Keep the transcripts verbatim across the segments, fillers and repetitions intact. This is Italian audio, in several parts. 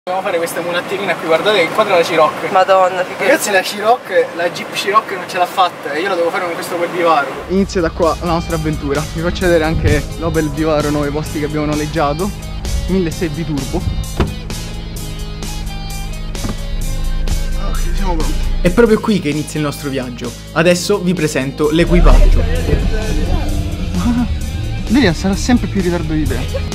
Dobbiamo fare questa mulatterina qui, guardate che inquadra la Ciroc. Madonna, che ragazzi, la Ciroc, la Jeep Ciroc non ce l'ha fatta e io la devo fare con questo bel bivaro. Inizia da qua la nostra avventura. Vi faccio vedere anche l'Opel Vivaro, nuovi posti che abbiamo noleggiato. milleseicento biturbo. Ok, siamo pronti. È proprio qui che inizia il nostro viaggio. Adesso vi presento l'equipaggio. Delia sarà sempre più in ritardo di te.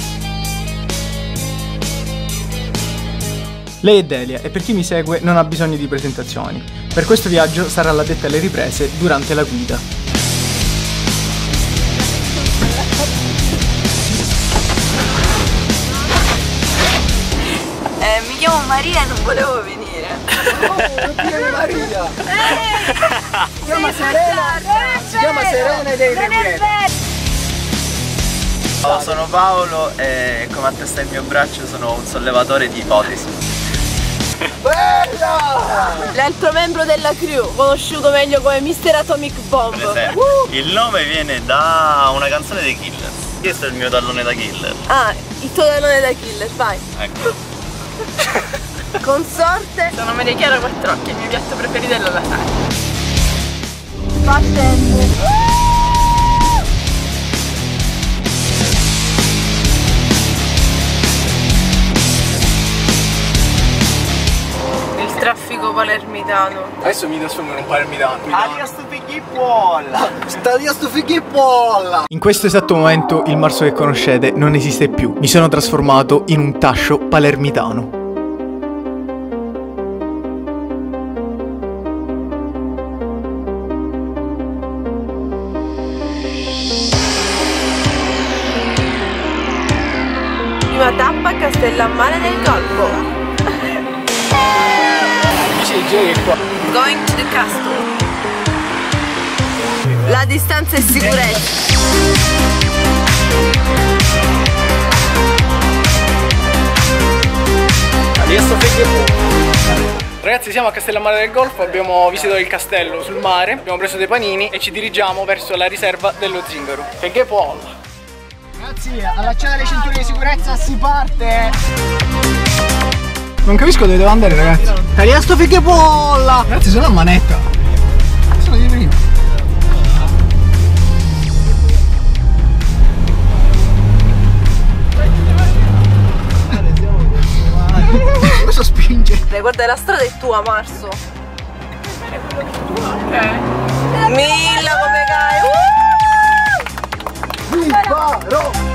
Lei è Delia e per chi mi segue non ha bisogno di presentazioni. Per questo viaggio sarà l'addetta alle riprese durante la guida. Eh, mi chiamo Maria e non volevo venire. Oh, non ti chiami Maria! Si chiama Serena! Si chiama Serena ed è irrequieta. Ciao, sono Paolo e come attesta il mio braccio sono un sollevatore di ipotesi. Bella! L'altro membro della crew, conosciuto meglio come mister Atomic Bomb. Uh! Il nome viene da una canzone dei Killers. Questo è il mio tallone da killer. Ah, il tuo tallone da killer, vai. Ecco. Consorte. Sono Maria Chiara Quattrocchi, il mio piatto preferito è la lasagna. Partendo. Traffico palermitano. Adesso mi trasformo in un palermitano. Aria sto fighi polla! Stadia sto fighi polla! In questo esatto momento il Marso che conoscete non esiste più. Mi sono trasformato in un tascio palermitano. Prima tappa a Castellammare del Golfo. Going to the castle. La distanza è sicurezza. Ragazzi, siamo a Castellammare del Golfo, abbiamo visitato il castello sul mare, abbiamo preso dei panini e ci dirigiamo verso la riserva dello Zingaro. Che che polla! Ragazzi, allacciate le cinture di sicurezza, si parte! Non capisco dove devo andare, ragazzi. Tagliamo sto fighe polla! Ragazzi, sono a manetta. Sono di prima. Cosa spinge? Dai, guarda, la strada è tua, Marso. È quello tuo, ok. Milla come cai. Vivaro!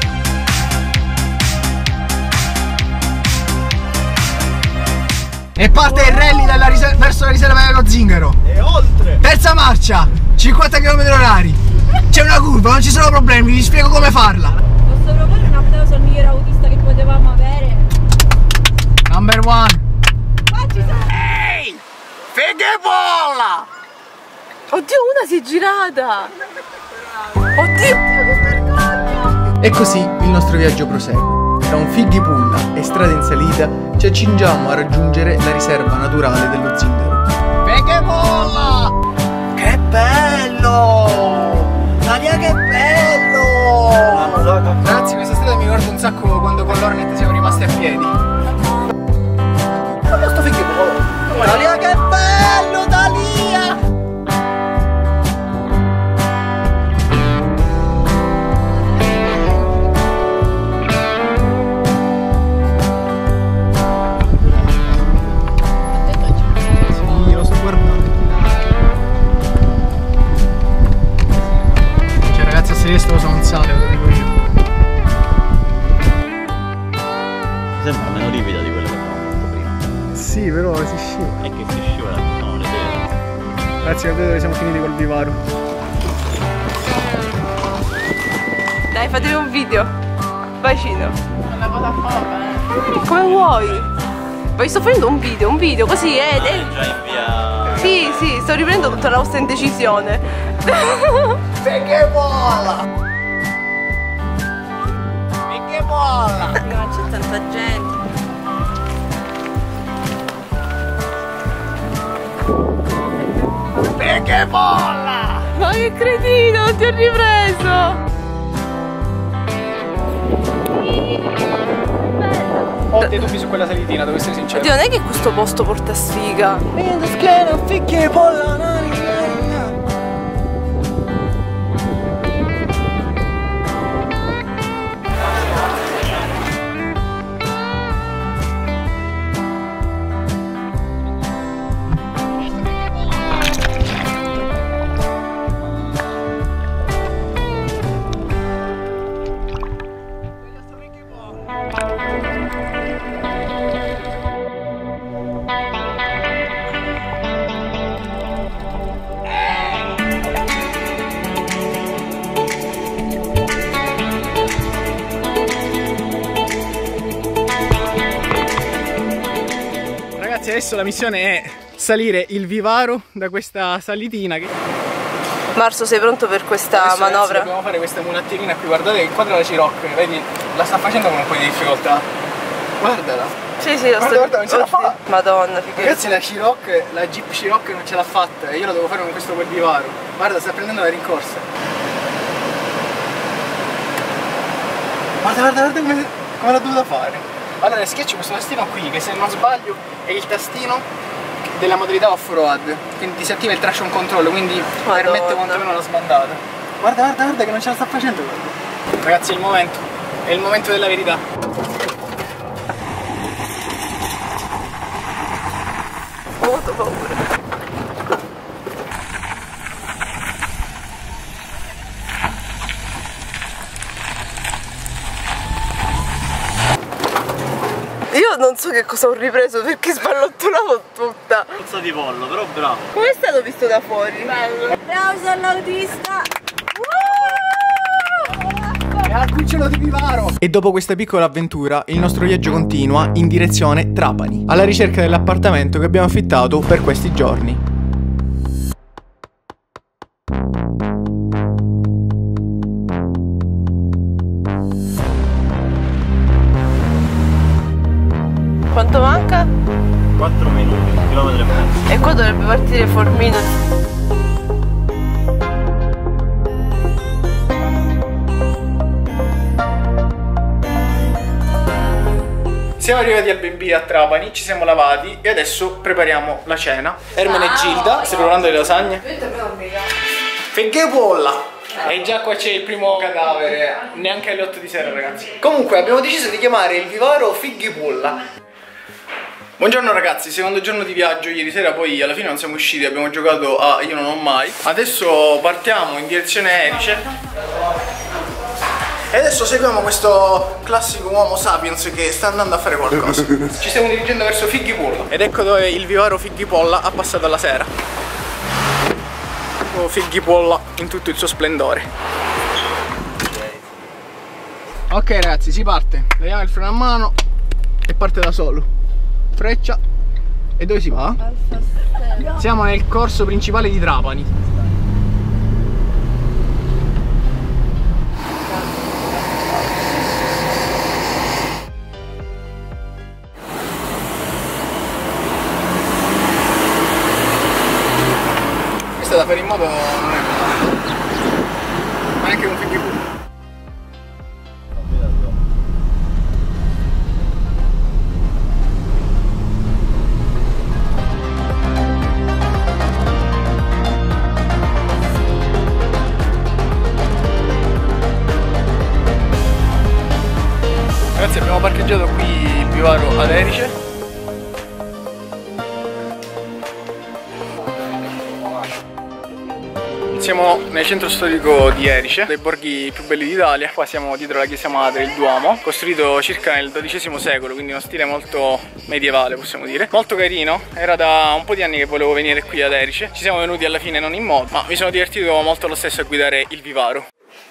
E parte il rally dalla verso la riserva dello Zingaro. E oltre! Terza marcia, cinquanta chilometri orari. C'è una curva, non ci sono problemi, vi spiego come farla. Posso proporre un applauso al miglior autista che potevamo avere? Number one. Qua ci sono! Ehi! Fighe polla! Oddio, una si è girata. Oddio, che vergogna! E così il nostro viaggio prosegue. Tra un fighi pulla e strada in salita ci accingiamo a raggiungere la riserva naturale dello Zingaro. Fighe polla! Che bello! Maria, che bello! Ragazzi, questa strada mi ricorda un sacco quando con l'Ornet siamo rimasti a piedi. Ma sto fighe polla! Dalia, che bello, Dalia! Sto avanzate, lo dico io. Sembra meno ripida di quella che avevamo fatto prima. Sì, però si scivola. E che si scivola, sono le vere. Ragazzi, vedete dove siamo finiti col bivaro. Dai, fatevi un video. Bacino. Una cosa foca, eh. Come vuoi? Poi sto facendo un video, un video così, eh. Ah, è già in via. Sì, sì, sto riprendendo tutta la vostra indecisione. Fighe polla! Fighe polla! No, c'è tanta gente. Fighe polla! Ma che cretino, non ti ho ripreso! Oh, ho dei dubbi su quella salitina, devo essere sincero. Oddio, non è che questo posto porta sfiga. Adesso la missione è salire il Vivaro da questa salitina che... Marzo, sei pronto per questa adesso, manovra? Ragazzi, dobbiamo fare questa mulatterina qui, guardate che quadra la Ciroc, vedi? La sta facendo con un po' di difficoltà. Guardala. Sì, sì, lo guarda, sto... guarda, non ce la fa. Madonna, figurati. Ragazzi, la Ciroc, la Jeep Ciroc non ce l'ha fatta e io la devo fare con questo quel Vivaro. Guarda, sta prendendo la rincorsa. Guarda, guarda, guarda come, come l'ha dovuta fare. Allora, schiaccio questo tastino qui, che se non sbaglio è il tastino della modalità off-road, quindi ti si attiva il traction control, quindi Madonna. Permette quantomeno la sbandata. Guarda, guarda, guarda che non ce la sta facendo, guarda. Ragazzi, è il momento, è il momento della verità. Ho avuto paura. Io non so che cosa ho ripreso perché sballottolavo tutta. Puzza di pollo, però bravo. Com'è stato visto da fuori? Bello. Applauso all'autista. E al cucciolo di Vivaro! E dopo questa piccola avventura, il nostro viaggio continua in direzione Trapani, alla ricerca dell'appartamento che abbiamo affittato per questi giorni. Quanto manca? quattro minuti, un chilometro e mezzo. E qua dovrebbe partire Formino. Siamo arrivati al B and B a Trapani, ci siamo lavati e adesso prepariamo la cena. Ermine e Gilda, stai preparando le lasagne? Feghe polla! E già qua c'è il primo cadavere, neanche alle otto di sera, ragazzi. Comunque abbiamo deciso di chiamare il Vivaro Fighi Polla. Buongiorno ragazzi, secondo giorno di viaggio, ieri sera poi alla fine non siamo usciti, abbiamo giocato a Io Non Ho Mai. Adesso partiamo in direzione Erice e adesso seguiamo questo classico uomo sapiens che sta andando a fare qualcosa. Ci stiamo dirigendo verso Fighi Polla ed ecco dove il Vivaro Fighi Polla ha passato la sera. Oh, Fighi Polla in tutto il suo splendore. Ok ragazzi, si parte, vediamo il freno a mano e parte da solo. Freccia. E dove si va? Siamo nel corso principale di Trapani. Questa è da fare in modo non è male. Ma neanche un figlio. Ragazzi, abbiamo parcheggiato qui il Vivaro ad Erice. Siamo nel centro storico di Erice, dei borghi più belli d'Italia. Qua siamo dietro la chiesa madre, il Duomo, costruito circa nel dodicesimo secolo, quindi uno stile molto medievale possiamo dire. Molto carino, era da un po' di anni che volevo venire qui ad Erice. Ci siamo venuti alla fine non in moto, ma mi sono divertito molto lo stesso a guidare il Vivaro.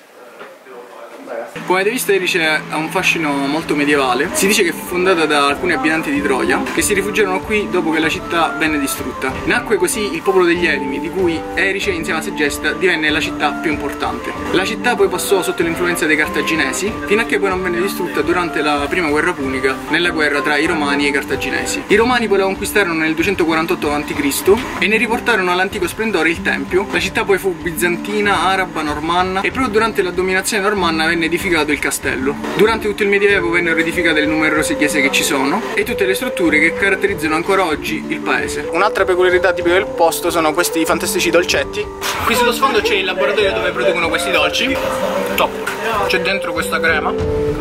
Come avete visto, Erice ha un fascino molto medievale. Si dice che fu fondata da alcuni abitanti di Troia che si rifugiarono qui dopo che la città venne distrutta. Nacque così il popolo degli Eremi, di cui Erice insieme a Segesta divenne la città più importante. La città poi passò sotto l'influenza dei cartaginesi fino a che poi non venne distrutta durante la prima guerra punica, nella guerra tra i Romani e i cartaginesi. I Romani poi la conquistarono nel duecentoquarantotto avanti Cristo e ne riportarono all'antico splendore il tempio. La città poi fu bizantina, araba, normanna e proprio durante la dominazione normanna venne difesa riedificato il castello. Durante tutto il Medioevo vennero edificate le numerose chiese che ci sono e tutte le strutture che caratterizzano ancora oggi il paese. Un'altra peculiarità tipica del posto sono questi fantastici dolcetti. Qui sullo sfondo c'è il laboratorio dove producono questi dolci. Top! C'è dentro questa crema.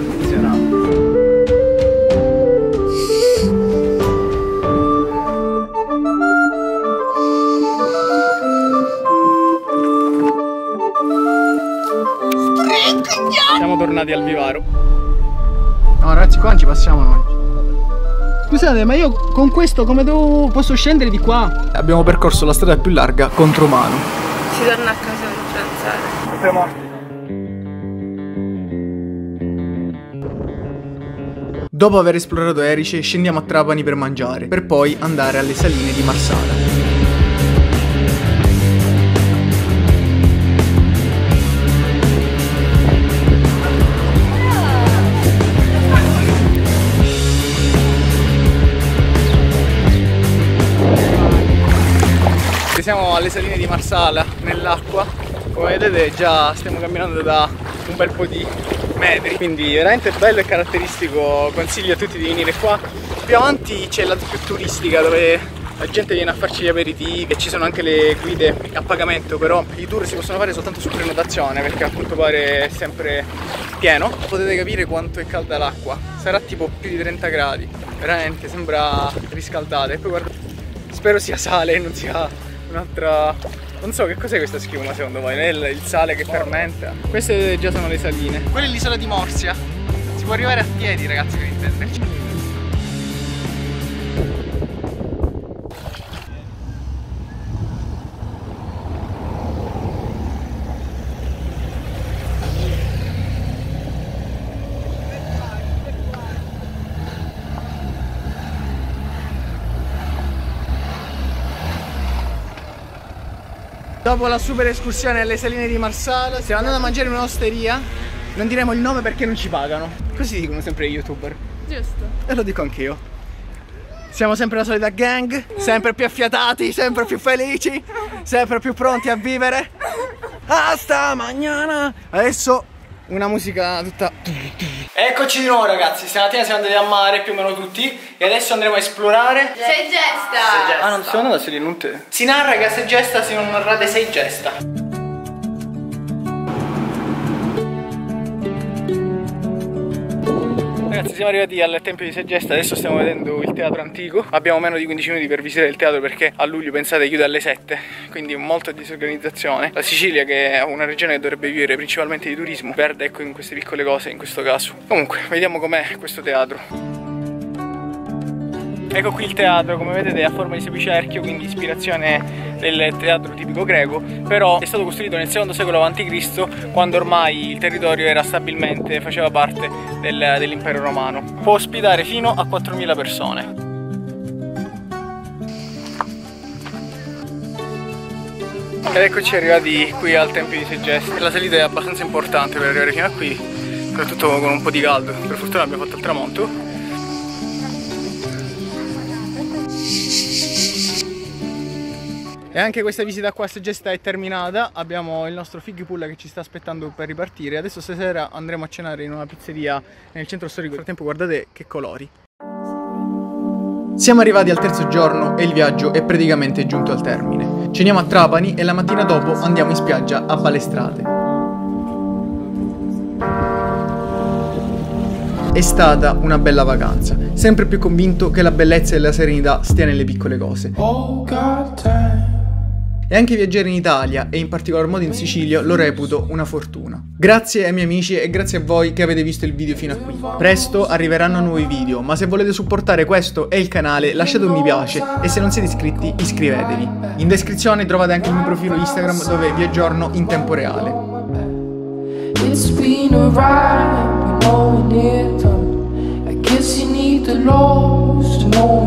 Siamo tornati al vivaro. No ragazzi, qua non ci passiamo noi. Scusate, ma io con questo come devo, posso scendere di qua? Abbiamo percorso la strada più larga contromano. Si torna a casa per pranzare. Dopo aver esplorato Erice scendiamo a Trapani per mangiare, per poi andare alle saline di Marsala. Siamo alle saline di Marsala, nell'acqua. Come vedete già stiamo camminando da un bel po' di metri, quindi veramente bello e caratteristico. Consiglio a tutti di venire qua. Più avanti c'è la più turistica dove la gente viene a farci gli aperitivi e ci sono anche le guide a pagamento, però i tour si possono fare soltanto su prenotazione perché a quanto pare è sempre pieno. Potete capire quanto è calda l'acqua, sarà tipo più di trenta gradi, veramente sembra riscaldata. E poi guarda, spero sia sale e non sia un'altra... non so che cos'è questa schiuma secondo voi, è il sale che fermenta. Queste già sono le saline. Quella è l'isola di Morsia. Si può arrivare a piedi ragazzi, per intenderci. Dopo la super escursione alle saline di Marsala stiamo andando a mangiare in un'osteria. Non diremo il nome perché non ci pagano. Così dicono sempre gli youtuber. Giusto. E lo dico anch'io. Siamo sempre la solita gang, sempre più affiatati, sempre più felici, sempre più pronti a vivere. Hasta mañana. Adesso una musica tutta... Eccoci di nuovo ragazzi, stamattina siamo andati a mare più o meno tutti e adesso andremo a esplorare Segesta. Ah, non stiamo andando a Segesta, non te. Si narra che a Segesta si non narrate Segesta. Ragazzi, siamo arrivati al Tempio di Segesta, adesso stiamo vedendo il teatro antico. Abbiamo meno di quindici minuti per visitare il teatro perché a luglio, pensate, chiude alle sette, quindi molta disorganizzazione. La Sicilia, che è una regione che dovrebbe vivere principalmente di turismo, perde ecco in queste piccole cose in questo caso. Comunque, vediamo com'è questo teatro. Ecco qui il teatro, come vedete è a forma di semicerchio, quindi ispirazione del teatro tipico greco, però è stato costruito nel secondo secolo avanti Cristo, quando ormai il territorio era stabilmente, faceva parte del, dell'impero romano. Può ospitare fino a quattromila persone. Ed eccoci arrivati qui al Tempio di Segesta. La salita è abbastanza importante per arrivare fino a qui, soprattutto con un po' di caldo. Per fortuna abbiamo fatto il tramonto. E anche questa visita qua a Segesta è terminata. Abbiamo il nostro Fighi Pulla che ci sta aspettando per ripartire. Adesso stasera andremo a cenare in una pizzeria nel centro storico. Nel frattempo guardate che colori. Siamo arrivati al terzo giorno e il viaggio è praticamente giunto al termine. Ceniamo a Trapani e la mattina dopo andiamo in spiaggia a Balestrate. È stata una bella vacanza, sempre più convinto che la bellezza e la serenità stia nelle piccole cose. E anche viaggiare in Italia, e in particolar modo in Sicilia, lo reputo una fortuna. Grazie ai miei amici e grazie a voi che avete visto il video fino a qui. Presto arriveranno nuovi video, ma se volete supportare questo e il canale lasciate un mi piace e se non siete iscritti iscrivetevi. In descrizione trovate anche il mio profilo Instagram dove vi aggiorno in tempo reale. It's been a ride, we know it near time. I guess you need the lost to know